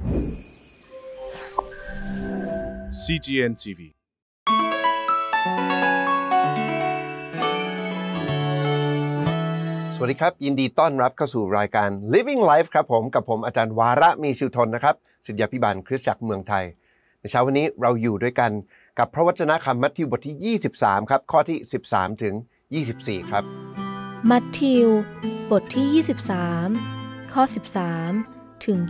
CGN TV สวัสดีครับยินดีต้อนรับเข้าสู่รายการ Living Life ครับผมกับผมอาจารย์วาระมีชูทนนะครับศิษยาภิบาลคริสตจักรเมืองไทยในเช้าวันนี้เราอยู่ด้วยกันกับพระวจนะคำมัทธิวบทที่23ครับข้อที่13ถึง24ครับมัทธิวบทที่23ข้อ13ถึง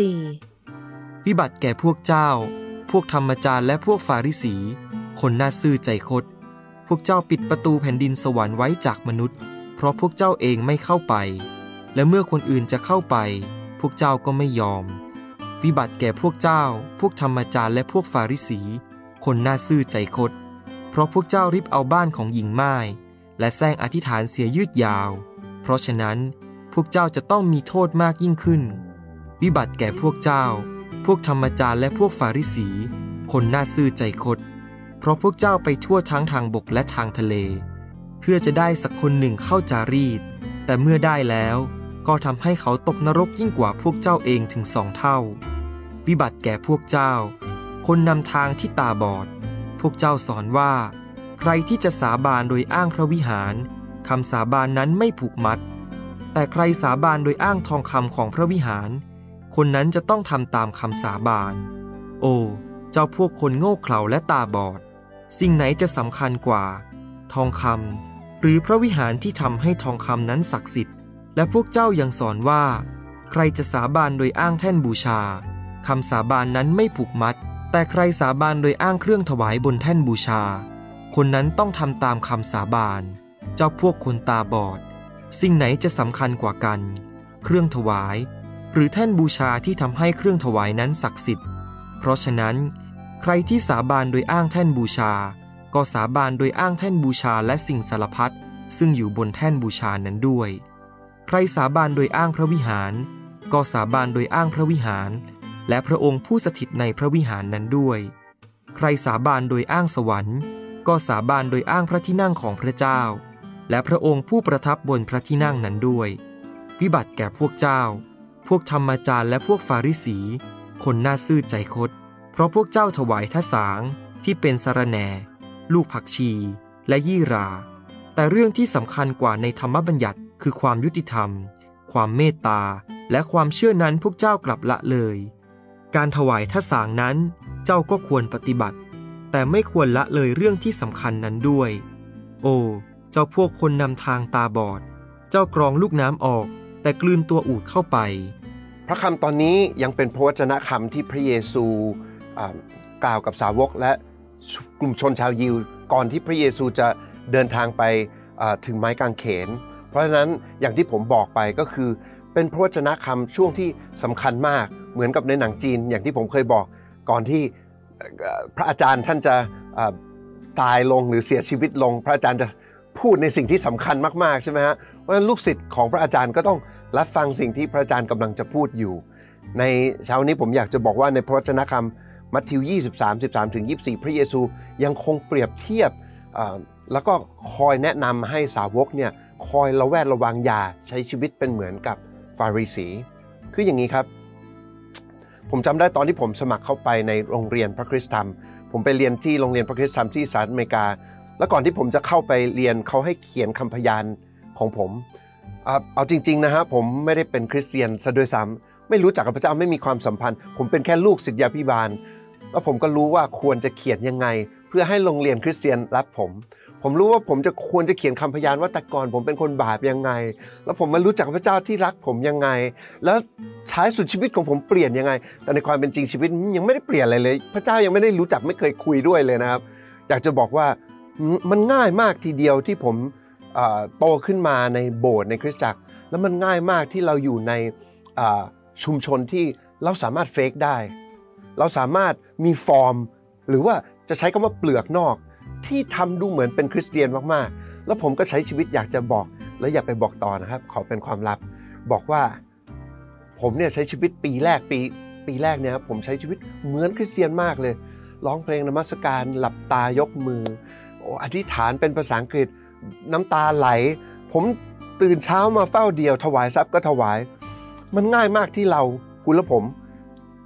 24 วิบัติแก่พวกเจ้าพวกธรรมจารย์และพวกฟาริสีคนน่าซื่อใจคดพวกเจ้าปิดประตูแผ่นดินสวรรค์ไว้จากมนุษย์เพราะพวกเจ้าเองไม่เข้าไปและเมื่อคนอื่นจะเข้าไปพวกเจ้าก็ไม่ยอมวิบัติแก่พวกเจ้าพวกธรรมจารย์และพวกฟาริสีคนน่าซื่อใจคดเพราะพวกเจ้าริบเอาบ้านของหญิงม่ายและแซงอธิษฐานเสียยืดยาวเพราะฉะนั้นพวกเจ้าจะต้องมีโทษมากยิ่งขึ้นวิบัติแก่พวกเจ้าพวกธรรมจารย์และพวกฟาริสีคนน่าซื่อใจคดเพราะพวกเจ้าไปทั่วทั้งทางบกและทางทะเลเพื่อจะได้สักคนหนึ่งเข้าจารีตแต่เมื่อได้แล้วก็ทำให้เขาตกนรกยิ่งกว่าพวกเจ้าเองถึง2 เท่าวิบัติแก่พวกเจ้าคนนำทางที่ตาบอดพวกเจ้าสอนว่าใครที่จะสาบานโดยอ้างพระวิหารคำสาบานนั้นไม่ผูกมัดแต่ใครสาบานโดยอ้างทองคำของพระวิหารคนนั้นจะต้องทำตามคำสาบานโอ้เจ้าพวกคนโง่เขลาและตาบอดสิ่งไหนจะสำคัญกว่าทองคำหรือพระวิหารที่ทำให้ทองคำนั้นศักดิ์สิทธิ์และพวกเจ้ายังสอนว่าใครจะสาบานโดยอ้างแท่นบูชาคำสาบานนั้นไม่ผูกมัดแต่ใครสาบานโดยอ้างเครื่องถวายบนแท่นบูชาคนนั้นต้องทำตามคำสาบานเจ้าพวกคนตาบอดสิ่งไหนจะสำคัญกว่ากันเครื่องถวายหรือแท่นบูชาที่ทำให้เครื่องถวายนั้นศักดิ์สิทธิ์เพราะฉะนั้นใครที่สาบานโดยอ้างแท่นบูชาก็สาบานโดยอ้างแท่นบูชาและสิ่งสารพัดซึ่งอยู่บนแท่นบูชานั้นด้วยใครสาบานโดยอ้างพระวิหารก็สาบานโดยอ้างพระวิหารและพระองค์ผู้สถิตในพระวิหารนั้นด้วยใครสาบานโดยอ้างสวรรค์ก็สาบานโดยอ้างพระที่นั่งของพระเจ้าและพระองค์ผู้ประทับบนพระที่นั่งนั้นด้วยวิบัติแก่พวกเจ้าพวกธรรมจารย์และพวกฟาริสีคนน่าซื่อใจคดเพราะพวกเจ้าถวายทสางที่เป็นสะระแหน่ลูกผักชีและยี่ราแต่เรื่องที่สำคัญกว่าในธรรมบัญญัติคือความยุติธรรมความเมตตาและความเชื่อนั้นพวกเจ้ากลับละเลยการถวายทสางนั้นเจ้าก็ควรปฏิบัติแต่ไม่ควรละเลยเรื่องที่สำคัญนั้นด้วยโอ้เจ้าพวกคนนำทางตาบอดเจ้ากรองลูกน้ำออกแต่กลืนตัวอูฐเข้าไปพระคำตอนนี้ยังเป็นพระวจนะคำที่พระเยซูกล่าวกับสาวกและกลุ่มชนชาวยิวก่อนที่พระเยซูจะเดินทางไปถึงไม้กางเขนเพราะฉะนั้นอย่างที่ผมบอกไปก็คือเป็นพระวจนะคำช่วงที่สำคัญมากเหมือนกับในหนังจีนอย่างที่ผมเคยบอกก่อนที่พระอาจารย์ท่านจะตายลงหรือเสียชีวิตลงพระอาจารย์จะพูดในสิ่งที่สำคัญมากๆใช่ไหมฮะเพราะฉะนั้นลูกศิษย์ของพระอาจารย์ก็ต้องรับฟังสิ่งที่พระอาจารย์กำลังจะพูดอยู่ในเช้านี้ผมอยากจะบอกว่าในพระวจนะคำมัทธิว23:13-24พระเยซูยังคงเปรียบเทียบแล้วก็คอยแนะนำให้สาวกเนี่ยคอยระแวดระวังอย่าใช้ชีวิตเป็นเหมือนกับฟาริสีคืออย่างนี้ครับผมจำได้ตอนที่ผมสมัครเข้าไปในโรงเรียนพระคริสตธรรมผมไปเรียนที่โรงเรียนพระคริสตธรรมที่สหรัฐอเมริกาแล้วก่อนที่ผมจะเข้าไปเรียนเขาให้เขียนคำพยานของผมเอาจริงๆนะฮะผมไม่ได้เป็นคริสเตียนซะด้วยซ้ำไม่รู้จักกับพระเจ้าไม่มีความสัมพันธ์ผมเป็นแค่ลูกศิษยาภิบาลแล้วผมก็รู้ว่าควรจะเขียนยังไงเพื่อให้โรงเรียนคริสเตียนรับผมรู้ว่าผมจะควรจะเขียนคำพยานว่าแต่ก่อนผมเป็นคนบาปยังไงแล้วผมมารู้จักพระเจ้าที่รักผมยังไงแล้วท้ายสุดชีวิตของผมเปลี่ยนยังไงแต่ในความเป็นจริงชีวิตยังไม่ได้เปลี่ยนอะไรเลยพระเจ้ายังไม่ได้รู้จักไม่เคยคุยด้วยเลยนะครับอยากจะบอกว่ามันง่ายมากทีเดียวที่ผมโตขึ้นมาในโบสถ์ในคริสตจักรแล้วมันง่ายมากที่เราอยู่ในชุมชนที่เราสามารถเฟกได้เราสามารถมีฟอร์มหรือว่าจะใช้คำว่าเปลือกนอกที่ทำดูเหมือนเป็นคริสเตียนมากๆแล้วผมก็ใช้ชีวิตอยากจะบอกและอยากไปบอกต่อนะครับขอเป็นความลับบอกว่าผมเนี่ยใช้ชีวิตปีแรกเนี่ยครับผมใช้ชีวิตเหมือนคริสเตียนมากเลยร้องเพลงนมัสการหลับตายกมืออธิษฐานเป็นภาษาอังกฤษน้ำตาไหลผมตื่นเช้ามาเฝ้าเดียวถวายทรัพย์ก็ถวายมันง่ายมากที่เราคุณและผม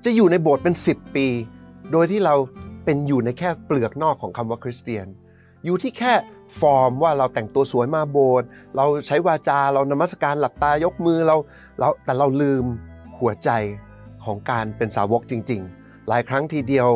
จะอยู่ในโบสถ์เป็น10 ปีโดยที่เราเป็นอยู่ในแค่เปลือกนอกของคำว่าคริสเตียนอยู่ที่แค่ฟอร์มว่าเราแต่งตัวสวยมาโบสถ์เราใช้วาจาเรานมัสการหลับตายกมือแต่เราลืมหัวใจของการเป็นสาวกจริงๆหลายครั้งทีเดียว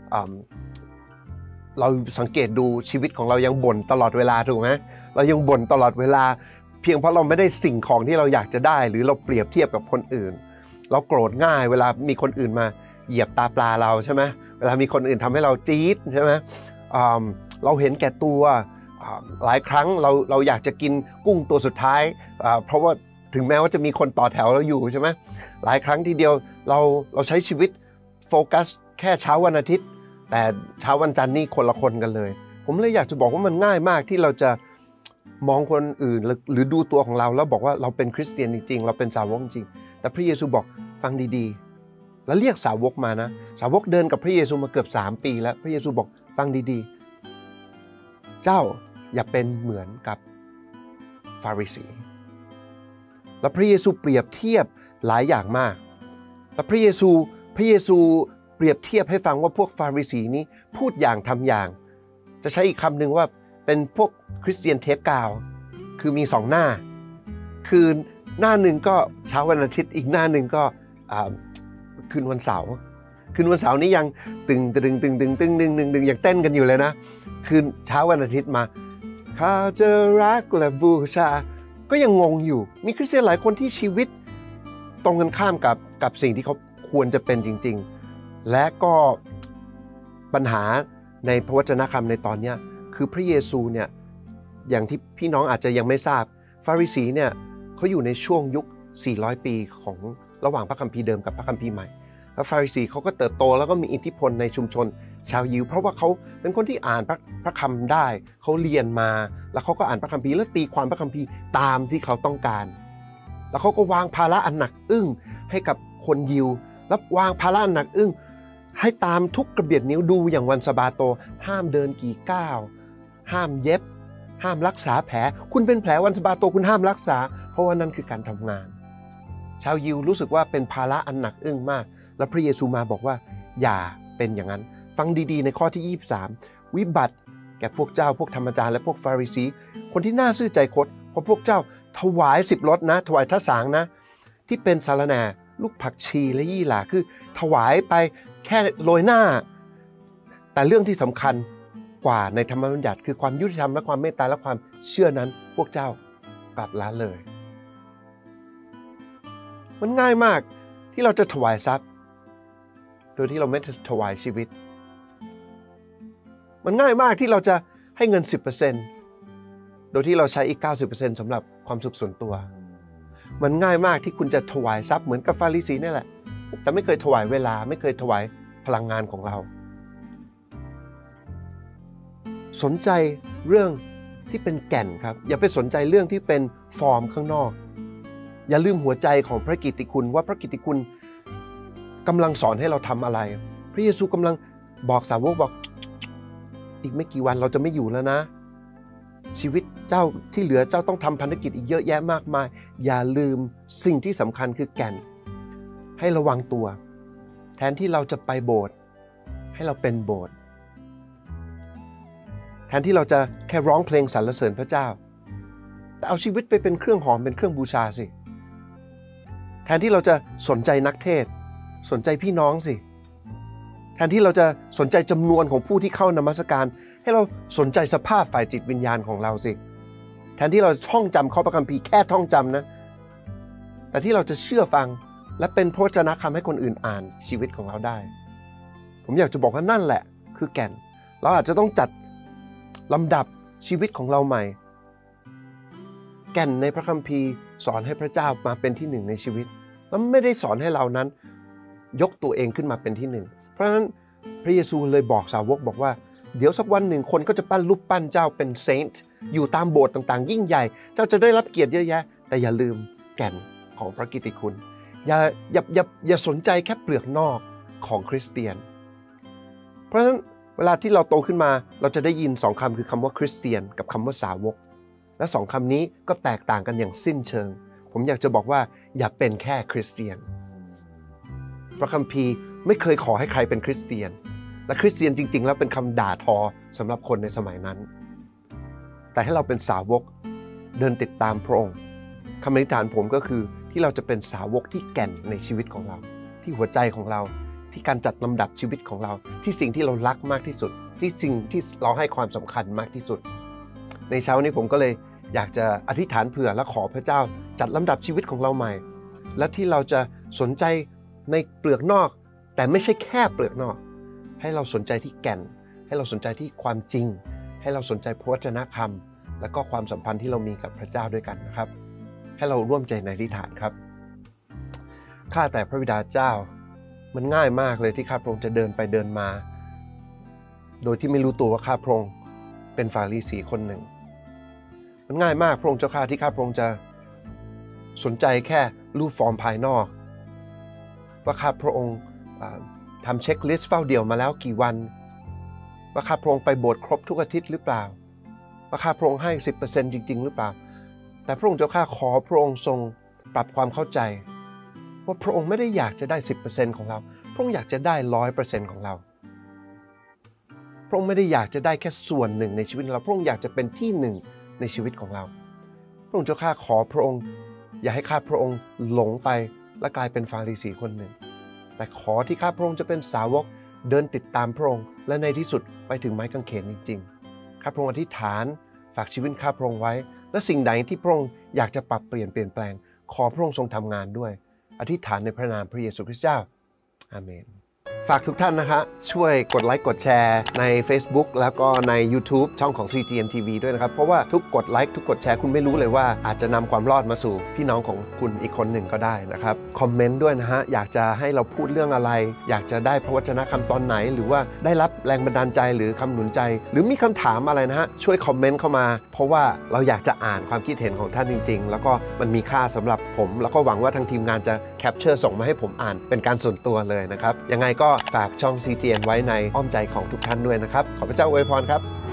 เราสังเกตดูชีวิตของเรายังบ่นตลอดเวลาถูกไหมเรายังบ่นตลอดเวลาเพียงเพราะเราไม่ได้สิ่งของที่เราอยากจะได้หรือเราเปรียบเทียบกับคนอื่นเราโกรธง่ายเวลามีคนอื่นมาเหยียบตาปลาเราใช่ไหมเวลามีคนอื่นทำให้เราจี๊ดใช่ไหมเราเห็นแก่ตัวหลายครั้งเราอยากจะกินกุ้งตัวสุดท้ายเพราะว่าถึงแม้ว่าจะมีคนต่อแถวเราอยู่ใช่ไหมหลายครั้งทีเดียวเราใช้ชีวิตโฟกัสแค่เช้าวันอาทิตย์แต่เช้าวันจันทร์นี่คนละคนกันเลยผมเลยอยากจะบอกว่ามันง่ายมากที่เราจะมองคนอื่นหรือดูตัวของเราแล้วบอกว่าเราเป็นคริสเตียนจริงๆเราเป็นสาวกจริงแต่พระเยซูบอกฟังดีๆแล้วเรียกสาวกมานะสาวกเดินกับพระเยซูมาเกือบ3 ปีแล้วพระเยซูบอกฟังดีๆเจ้าอย่าเป็นเหมือนกับฟาริสีแล้วพระเยซูเปรียบเทียบหลายอย่างมากแล้วพระเยซูเปรียบเทียบให้ฟังว่าพวกฟาริสีนี้พูดอย่างทำอย่างจะใช้อีกคำหนึ่งว่าเป็นพวกคริสเตียนเทปกาวคือมี2 หน้าคือหน้าหนึ่งก็เช้าวันอาทิตย์อีกหน้าหนึ่งก็คืนวันเสาร์นี้ยังตึงยังเต้นกันอยู่เลยนะคืนเช้าวันอาทิตย์มาข้าจะรักและบูชาก็ยังงงอยู่มีคริสเตียนหลายคนที่ชีวิตตรงกันข้ามกับสิ่งที่เขาควรจะเป็นจริงๆและก็ปัญหาในพระวจนะคำในตอนนี้คือพระเยซูเนี่ยอย่างที่พี่น้องอาจจะยังไม่ทราบฟาริสีเนี่ยเขาอยู่ในช่วงยุค400 ปีของระหว่างพระคัมภีร์เดิมกับพระคัมภีร์ใหม่แล้วฟาริสีเขาก็เติบโตแล้วก็มีอิทธิพลในชุมชนชาวยิวเพราะว่าเขาเป็นคนที่อ่านพระคัมภีร์ได้เขาเรียนมาแล้วเขาก็อ่านพระคัมภีร์แล้วตีความพระคัมภีร์ตามที่เขาต้องการแล้วเขาก็วางภาระอันหนักอึ้งให้กับคนยิวแล้ววางภาระอันหนักอึ้งให้ตามทุกกระเบียดนิ้วดูอย่างวันสะบาโตห้ามเดินกี่ก้าวห้ามเย็บห้ามรักษาแผลคุณเป็นแผลวันสะบาโตคุณห้ามรักษาเพราะว่านั่นคือการทำงานชาวยิวรู้สึกว่าเป็นภาระอันหนักอึ้งมากแล้วพระเยซูมาบอกว่าอย่าเป็นอย่างนั้นฟังดีๆในข้อที่23วิบัติแก่พวกเจ้าพวกธรรมจารย์และพวกฟาริสีคนที่น่าซื่อใจคดเพราะพวกเจ้าถวาย10 รถนะถวายทะสางนะที่เป็นสาระแหน่ลูกผักชีและยี่หร่าคือถวายไปแค่โรยหน้าแต่เรื่องที่สำคัญกว่าในธรรมบัญญัติคือความยุติธรรมและความเมตตาและความเชื่อนั้นพวกเจ้ากลับละเลยมันง่ายมากที่เราจะถวายทรัพย์โดยที่เราไม่ถวายชีวิตมันง่ายมากที่เราจะให้เงิน 10% โดยที่เราใช้อีก 90% สำหรับความสุขส่วนตัวมันง่ายมากที่คุณจะถวายทรัพย์เหมือนกับฟาริสีนี่แหละแต่ไม่เคยถวายเวลาไม่เคยถวายพลังงานของเราสนใจเรื่องที่เป็นแก่นครับอย่าไปสนใจเรื่องที่เป็นฟอร์มข้างนอกอย่าลืมหัวใจของพระกิตติคุณว่าพระกิตติคุณกำลังสอนให้เราทำอะไรพระเยซูกำลังบอกสาวกบอกอีกไม่กี่วันเราจะไม่อยู่แล้วนะชีวิตเจ้าที่เหลือเจ้าต้องทำภารกิจอีกเยอะแยะมากมายอย่าลืมสิ่งที่สำคัญคือแก่นให้ระวังตัวแทนที่เราจะไปโบสถ์ให้เราเป็นโบสถ์แทนที่เราจะแค่ร้องเพลงสรรเสริญพระเจ้าแต่เอาชีวิตไปเป็นเครื่องหอมเป็นเครื่องบูชาสิแทนที่เราจะสนใจนักเทศสนใจพี่น้องสิแทนที่เราจะสนใจจำนวนของผู้ที่เข้านมัสการให้เราสนใจสภาพฝ่ายจิตวิญญาณของเราสิแทนที่เราท่องจำข้อพระคัมภีร์แค่ท่องจำนะแต่ที่เราจะเชื่อฟังและเป็นพระวจนะคำให้คนอื่นอ่านชีวิตของเราได้ผมอยากจะบอกว่านั่นแหละคือแก่นเราอาจจะต้องจัดลำดับชีวิตของเราใหม่แก่นในพระคัมภีร์สอนให้พระเจ้ามาเป็นที่หนึ่งในชีวิตแล้วไม่ได้สอนให้เรานั้นยกตัวเองขึ้นมาเป็นที่หนึ่งเพราะฉะนั้นพระเยซูเลยบอกสาวกบอกว่าเดี๋ยวสักวันหนึ่งคนก็จะปั้นรูปปั้นเจ้าเป็นเซนต์อยู่ตามโบสถ์ต่างๆยิ่งใหญ่เจ้าจะได้รับเกียรติเยอะแยะแต่อย่าลืมแก่นของพระกิตติคุณอย่าสนใจแค่เปลือกนอกของคริสเตียนเพราะฉะนั้นเวลาที่เราโตขึ้นมาเราจะได้ยิน2 คำคือคำว่าคริสเตียนกับคำว่าสาวกและ2 คำนี้ก็แตกต่างกันอย่างสิ้นเชิงผมอยากจะบอกว่าอย่าเป็นแค่คริสเตียนพระคัมภีร์ไม่เคยขอให้ใครเป็นคริสเตียนและคริสเตียนจริงๆแล้วเป็นคำด่าทอสำหรับคนในสมัยนั้นแต่ให้เราเป็นสาวกเดินติดตามพระองค์คำอธิษฐานผมก็คือที่เราจะเป็นสาวกที่แก่นในชีวิตของเราที่หัวใจของเราที่การจัดลำดับชีวิตของเราที่สิ่งที่เรารักมากที่สุดที่สิ่งที่เราให้ความสำคัญมากที่สุดในเช้านี้ผมก็เลยอยากจะอธิษฐานเผื่อและขอพระเจ้าจัดลำดับชีวิตของเราใหม่และที่เราจะสนใจในเปลือกนอกแต่ไม่ใช่แค่เปลือกนอกให้เราสนใจที่แก่นให้เราสนใจที่ความจริงให้เราสนใจพระวจนะคำและก็ความสัมพันธ์ที่เรามีกับพระเจ้าด้วยกันนะครับให้เราร่วมใจในอธิษฐานครับข้าแต่พระบิดาเจ้ามันง่ายมากเลยที่ข้าพระองค์จะเดินไปเดินมาโดยที่ไม่รู้ตัวว่าข้าพระองค์เป็นฟาริสีคนหนึ่งมันง่ายมากพระองค์เจ้าข้าที่ข้าพระองค์จะสนใจแค่รูปฟอร์มภายนอกว่าข้าพระองค์ทำเช็คลิสต์เฝ้าเดี่ยวมาแล้วกี่วันว่าข้าพระองค์ไปโบสถ์ครบทุกอาทิตย์หรือเปล่าว่าข้าพระองค์ให้ 10% จริงๆหรือเปล่าแต่พระองค์เจ้าข้าขอพระองค์ทรงปรับความเข้าใจว่าพระองค์ไม่ได้อยากจะได้ 10% ของเราพระองค์อยากจะได้ 100% ของเราพระองค์ไม่ได้อยากจะได้แค่ส่วนหนึ่งในชีวิตเราพระองค์อยากจะเป็นที่หนึ่งในชีวิตของเราพระองค์เจ้าข้าขอพระองค์อย่าให้ข้าพระองค์หลงไปและกลายเป็นฟาริสีคนหนึ่งแต่ขอที่ข้าพระองค์จะเป็นสาวกเดินติดตามพระองค์และในที่สุดไปถึงไม้กางเขนจริงๆข้าพระองค์อธิษฐานฝากชีวิตข้าพระองค์ไว้และสิ่งใดที่พระองค์อยากจะปรับเปลี่ยนแปลงขอพระองค์ทรงทำงานด้วยอธิษฐานในพระนามพระเยซูคริสต์เจ้าอาเมนฝากทุกท่านนะคะช่วยกดไลค์กดแชร์ใน Facebook แล้วก็ใน YouTube ช่องของ CGN TV ด้วยนะครับเพราะว่าทุกกดไลค์ทุกกดแชร์คุณไม่รู้เลยว่าอาจจะนำความรอดมาสู่พี่น้องของคุณอีกคนหนึ่งก็ได้นะครับคอมเมนต์ด้วยนะฮะอยากจะให้เราพูดเรื่องอะไรอยากจะได้พระวจนะคำตอนไหนหรือว่าได้รับแรงบันดาลใจหรือคำหนุนใจหรือมีคำถามอะไรนะฮะช่วยคอมเมนต์เข้ามาเพราะว่าเราอยากจะอ่านความคิดเห็นของท่านจริงๆแล้วก็มันมีค่าสำหรับผมแล้วก็หวังว่าทางทีมงานจะแคปเจอร์ส่งมาให้ผมอ่านเป็นการส่วนตัวเลยนะครับยังไงก็ฝากช่อง CGN ไว้ในอ้อมใจของทุกท่านด้วยนะครับขอพระเจ้าอวยพรครับ